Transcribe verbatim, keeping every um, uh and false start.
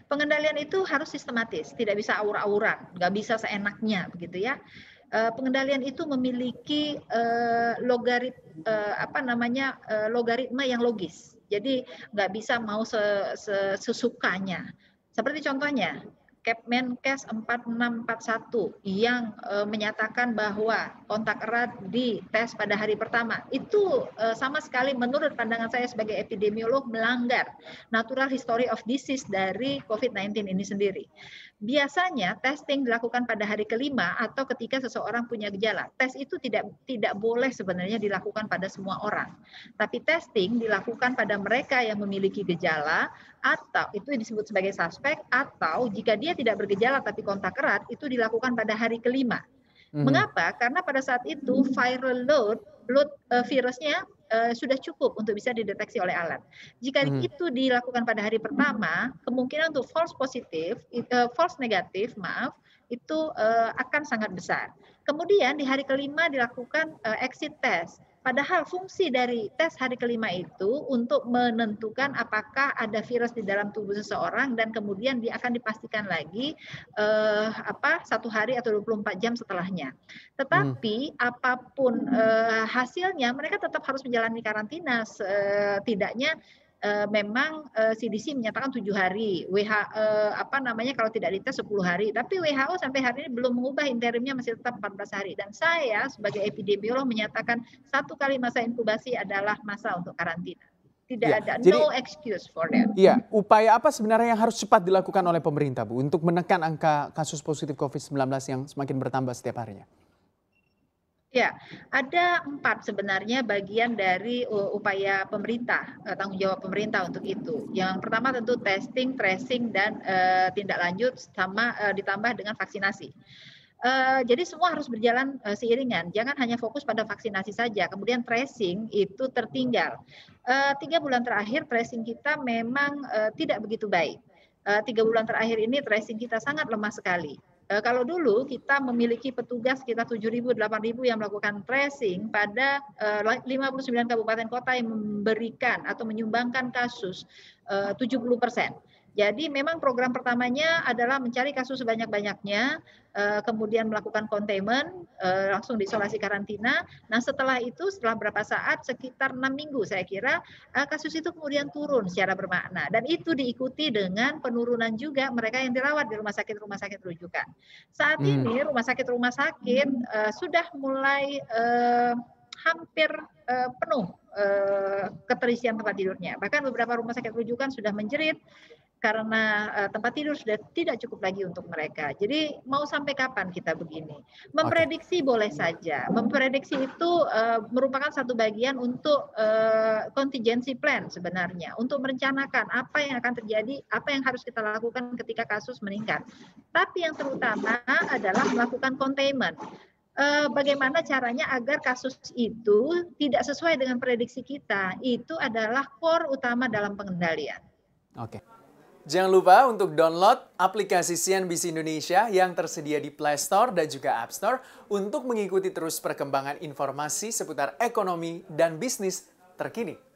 Pengendalian itu harus sistematis, tidak bisa aur-auran, nggak bisa seenaknya begitu ya. Eee, pengendalian itu memiliki, eee, logarit eee, apa namanya, eee, logaritma yang logis. Jadi nggak bisa mau se se sesukanya. Seperti contohnya, Kepmenkes empat enam empat satu yang, eee, menyatakan bahwa kontak erat dites pada hari pertama. Itu, eee, sama sekali menurut pandangan saya sebagai epidemiolog melanggar natural history of disease dari covid sembilan belas ini sendiri. Biasanya testing dilakukan pada hari kelima atau ketika seseorang punya gejala. Tes itu tidak tidak boleh sebenarnya dilakukan pada semua orang. Tapi testing dilakukan pada mereka yang memiliki gejala atau itu disebut sebagai suspek atau jika dia tidak bergejala tapi kontak erat itu dilakukan pada hari kelima. Mhm. Mengapa? Karena pada saat itu viral load load eee, virusnya, eee, sudah cukup untuk bisa dideteksi oleh alat. Jika Mhm. itu dilakukan pada hari pertama, kemungkinan untuk false positif, it eee, false negatif, maaf, itu, eee, akan sangat besar. Kemudian di hari kelima dilakukan, eee, exit test. Padahal fungsi dari tes hari kelima itu untuk menentukan apakah ada virus di dalam tubuh seseorang dan kemudian dia akan dipastikan lagi, eee, apa, satu hari atau dua puluh empat jam setelahnya. Mhm. Tetapi apapun, eee, hasilnya mereka tetap harus menjalani karantina setidaknya, eee, memang, eee, C D C menyatakan tujuh hari, W H eee, apa namanya, kalau tidak dites sepuluh hari, tapi W H O sampai hari ini belum mengubah interimnya masih tetap empat belas hari dan saya sebagai epidemiolog menyatakan satu kali masa inkubasi adalah masa untuk karantina. Tidak Iya, ada, jadi no excuse for that. iya, upaya apa sebenarnya yang harus cepat dilakukan oleh pemerintah, Bu, untuk menekan angka kasus positif covid sembilan belas yang semakin bertambah setiap harinya? Ya, ada empat sebenarnya bagian dari u upaya pemerintah, eee, tanggung jawab pemerintah untuk itu. Yang pertama tentu testing, tracing, dan, eee, tindak lanjut sama, eee, ditambah dengan vaksinasi. Eee, jadi semua harus berjalan, eee, seiringan, jangan hanya fokus pada vaksinasi saja, kemudian tracing itu tertinggal. Eee, tiga bulan terakhir tracing kita memang, eee, tidak begitu baik. Eee, tiga bulan terakhir ini tracing kita sangat lemah sekali. Eee, kalau dulu kita memiliki petugas sekitar tujuh ribu, delapan ribu yang melakukan tracing pada, eee, la lima puluh sembilan kabupaten kota yang memberikan atau menyumbangkan kasus, eee, tujuh puluh persen. Jadi memang program pertamanya adalah mencari kasus sebanyak-banyaknya, eee, kemudian melakukan containment, eee, langsung diisolasi karantina. Nah setelah itu, setelah berapa saat, sekitar enam minggu saya kira, eee, kasus itu kemudian turun secara bermakna dan itu diikuti dengan penurunan juga mereka yang dirawat di rumah sakit-rumah sakit rujukan. Saat Mhm. ini rumah sakit-rumah sakit, eee, sudah mulai, eee, hampir, eee, penuh, eee, keterisian tempat tidurnya. Bahkan beberapa rumah sakit rujukan sudah menjerit karena, eee, tempat tidur sudah tidak cukup lagi untuk mereka. Jadi mau sampai kapan kita begini? Oke. Memprediksi boleh saja, memprediksi itu, eee, merupakan satu bagian untuk, eee, contingency plan sebenarnya, untuk merencanakan apa yang akan terjadi, apa yang harus kita lakukan ketika kasus meningkat. Tapi yang terutama adalah melakukan containment. Eee, bagaimana caranya agar kasus itu tidak sesuai dengan prediksi kita, itu adalah core utama dalam pengendalian. Oke. Jangan lupa untuk download aplikasi C N B C Indonesia yang tersedia di Play Store dan juga App Store untuk mengikuti terus perkembangan informasi seputar ekonomi dan bisnis terkini.